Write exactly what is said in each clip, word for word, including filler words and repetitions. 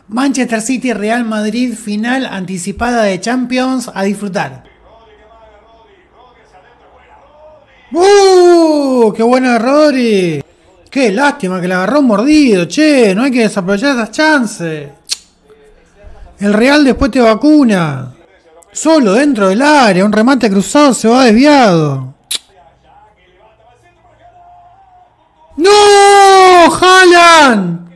Manchester City, Real Madrid, final anticipada de Champions, a disfrutar. ¡Uh! ¡Qué buena Rodri! ¡Qué lástima que le agarró un mordido! Che, no hay que desaprovechar esas chances. El Real después te vacuna. Solo dentro del área, un remate cruzado se va desviado. ¡No! ¡Haaland!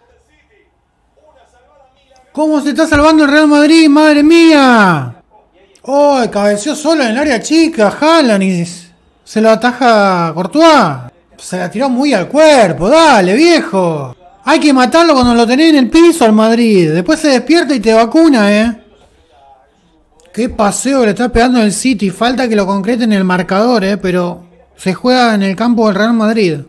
¿Cómo se está salvando el Real Madrid? ¡Madre mía! ¡Oh! Cabeció solo en el área chica, Haaland, y se lo ataja Courtois. Se la tiró muy al cuerpo. ¡Dale, viejo! Hay que matarlo cuando lo tenés en el piso al Madrid. Después se despierta y te vacuna, ¿eh? Qué paseo le está pegando el City. Falta que lo concrete en el marcador, ¿eh? Pero se juega en el campo del Real Madrid.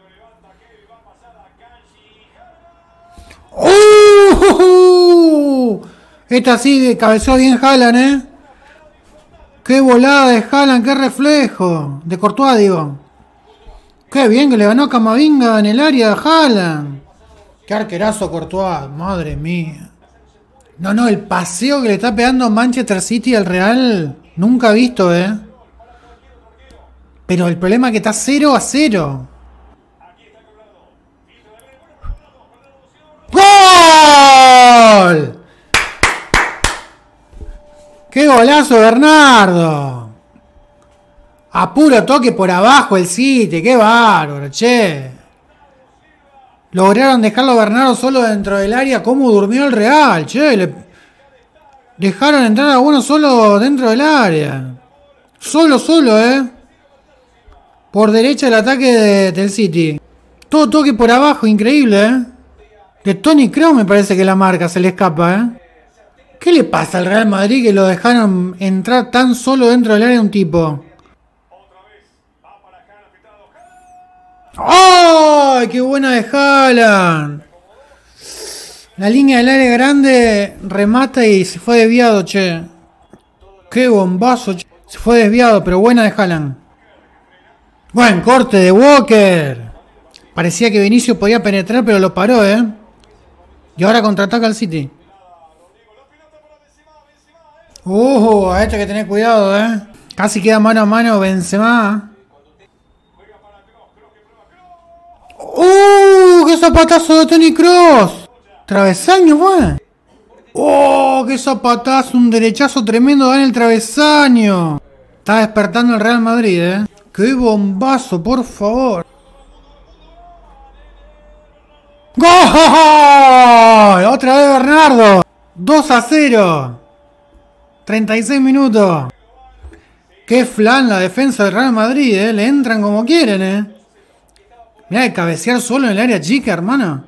¡Oh! Esta sí cabeceó bien Haaland, ¿eh? ¡Qué volada de Haaland! ¡Qué reflejo! De Courtois, digo. ¡Qué bien que le ganó Camavinga en el área de Haaland! ¡Qué arquerazo Courtois! ¡Madre mía! No, no, el paseo que le está pegando Manchester City al Real, nunca visto, ¿eh? Pero el problema es que está cero a cero. ¡Gol! ¡Qué golazo, Bernardo! A puro toque por abajo el City, qué bárbaro, che. Lograron dejarlo Bernardo solo dentro del área. ¿Cómo durmió el Real? Che, le dejaron entrar a uno solo dentro del área. Solo, solo, eh. Por derecha el ataque de, del City. Todo toque por abajo, increíble, eh. De Toni Kroos me parece que la marca se le escapa, eh. ¿Qué le pasa al Real Madrid que lo dejaron entrar tan solo dentro del área de un tipo? ¡Ay! ¡Qué buena de Haaland! La línea del área grande remata y se fue desviado, che. ¡Qué bombazo, che! Se fue desviado, pero buena de Haaland. Buen corte de Walker. Parecía que Vinicius podía penetrar, pero lo paró, ¿eh? Y ahora contraataca al City. ¡Uh! A este hay que tener cuidado, ¿eh? Casi queda mano a mano Benzema. ¡Uh! ¡Qué zapatazo de Toni Kroos! Travesaño, fue. ¡Oh! ¡Qué zapatazo! Un derechazo tremendo da en el travesaño. Está despertando el Real Madrid, ¿eh? ¡Qué bombazo, por favor! ¡Gol! Otra vez Bernardo. dos a cero. treinta y seis minutos. ¡Qué flan la defensa del Real Madrid, eh! Le entran como quieren, eh. Mirá, de cabecear solo en el área chica, hermano.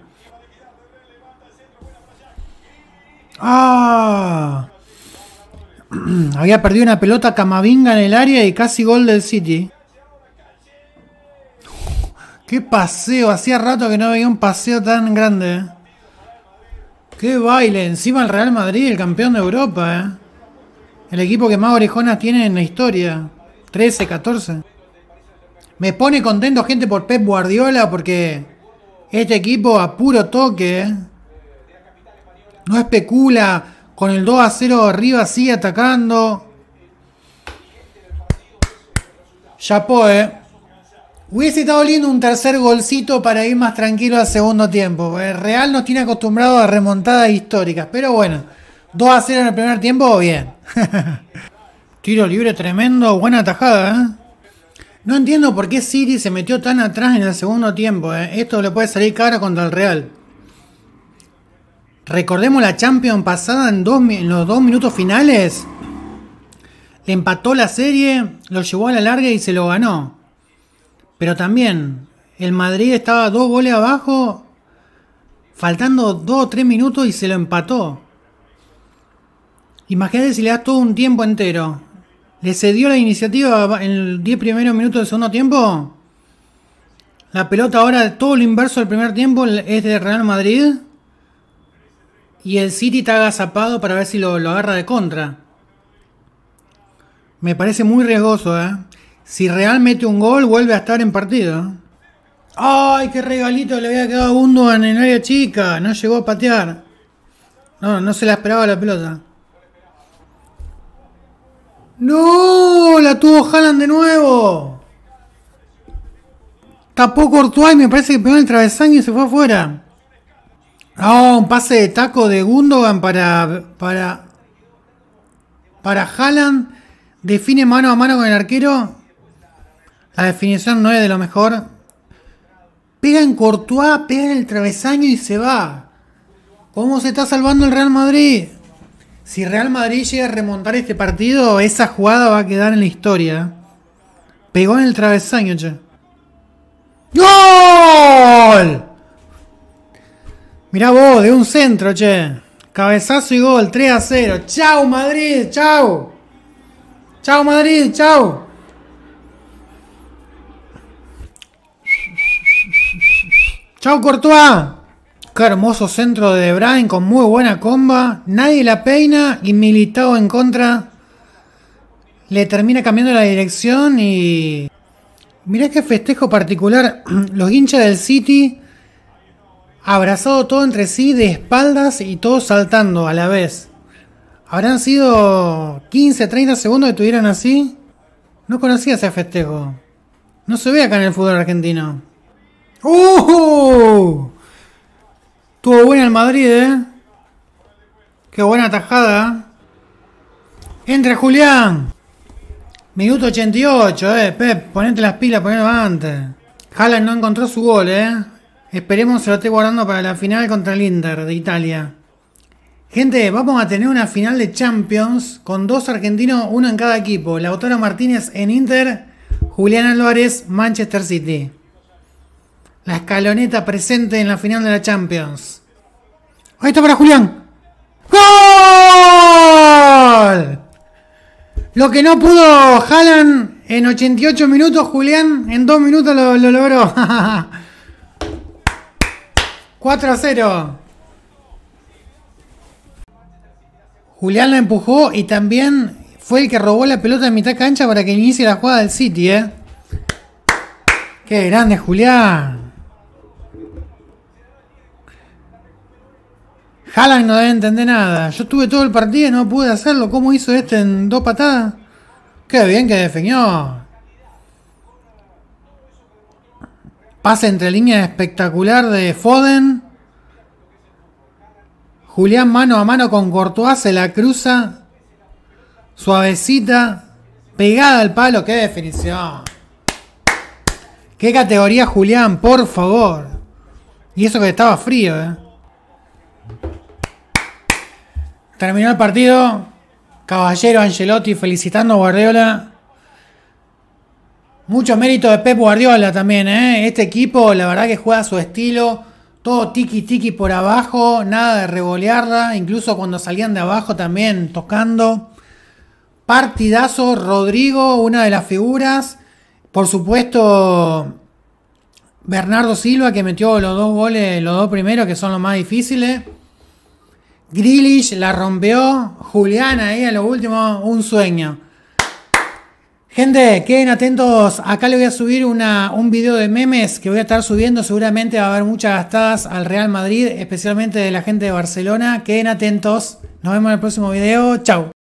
¡Ah! Había perdido una pelota Camavinga en el área y casi gol del City. ¡Qué paseo! Hacía rato que no veía un paseo tan grande, ¿eh? ¡Qué baile! Encima el Real Madrid, el campeón de Europa, ¿eh? El equipo que más orejonas tiene en la historia. trece, catorce. Me pone contento, gente, por Pep Guardiola, porque este equipo a puro toque, ¿eh? No especula, con el dos a cero arriba sigue atacando. Chapó, ¿eh? Hubiese estado lindo un tercer golcito para ir más tranquilo al segundo tiempo. El Real nos tiene acostumbrado a remontadas históricas, pero bueno, dos a cero en el primer tiempo, bien. Tiro libre tremendo, buena tajada, ¿eh? No entiendo por qué City se metió tan atrás en el segundo tiempo, ¿eh? Esto le puede salir caro contra el Real. Recordemos la Champions pasada en, dos, en los dos minutos finales. Le empató la serie, lo llevó a la larga y se lo ganó. Pero también el Madrid estaba dos goles abajo, faltando dos o tres minutos y se lo empató. Imagínate si le das todo un tiempo entero. ¿Le cedió la iniciativa en los diez primeros minutos del segundo tiempo? La pelota ahora, todo lo inverso del primer tiempo es de Real Madrid. Y el City está agazapado para ver si lo, lo agarra de contra. Me parece muy riesgoso, ¿eh? Si Real mete un gol, vuelve a estar en partido. ¡Ay, qué regalito le había quedado a Gundogan en el área chica! No llegó a patear. No, no se la esperaba la pelota. ¡No! La tuvo Haaland de nuevo. Tapó Courtois y me parece que pegó en el travesaño y se fue afuera. No, un pase de taco de Gundogan para... Para... Para Haaland. Define mano a mano con el arquero. La definición no es de lo mejor. Pega en Courtois, pega en el travesaño y se va. ¿Cómo se está salvando el Real Madrid? Si Real Madrid llega a remontar este partido, esa jugada va a quedar en la historia. Pegó en el travesaño, che. ¡Gol! Mirá vos, de un centro, che. Cabezazo y gol, tres a cero. ¡Chau, Madrid! ¡Chau! ¡Chau, Madrid! ¡Chau! ¡Chau, Courtois! Qué hermoso centro de De Bruyne con muy buena comba. Nadie la peina y Militao en contra. Le termina cambiando la dirección y... Mirá qué festejo particular. Los hinchas del City abrazado todo entre sí de espaldas y todos saltando a la vez. Habrán sido quince, treinta segundos que estuvieran así. No conocía ese festejo. No se ve acá en el fútbol argentino. ¡Uh! Estuvo buena el Madrid, ¿eh? Qué buena tajada. Entra Julián. Minuto ochenta y ocho, eh. Pep, ponete las pilas, ponelo antes. Haaland no encontró su gol, eh. Esperemos se lo esté guardando para la final contra el Inter de Italia. Gente, vamos a tener una final de Champions con dos argentinos, uno en cada equipo. Lautaro Martínez en Inter, Julián Álvarez, Manchester City. La escaloneta presente en la final de la Champions. Ahí está para Julián. ¡Gol! Lo que no pudo Haaland en ochenta y ocho minutos, Julián en dos minutos lo, lo logró. cuatro a cero. Julián la empujó y también fue el que robó la pelota en mitad cancha para que inicie la jugada del City, ¿eh? ¡Qué grande, Julián! Haaland no debe entender nada. Yo estuve todo el partido y no pude hacerlo. ¿Cómo hizo este en dos patadas? ¡Qué bien que definió! Pase entre líneas espectacular de Foden. Julián mano a mano con Courtois, se la cruza. Suavecita. Pegada al palo. ¡Qué definición! ¡Qué categoría, Julián! Por favor. Y eso que estaba frío, ¿eh? Terminó el partido. Caballero Ancelotti felicitando a Guardiola. Mucho mérito de Pep Guardiola también, ¿eh? Este equipo, la verdad que juega a su estilo. Todo tiki tiki por abajo. Nada de revolearla. Incluso cuando salían de abajo también tocando. Partidazo. Rodrigo, una de las figuras. Por supuesto, Bernardo Silva, que metió los dos goles, los dos primeros, que son los más difíciles. Grealish la rompió. Julián ahí a lo último, un sueño. Gente, queden atentos. Acá le voy a subir una, un video de memes que voy a estar subiendo. Seguramente va a haber muchas gastadas al Real Madrid, especialmente de la gente de Barcelona. Queden atentos. Nos vemos en el próximo video. Chau.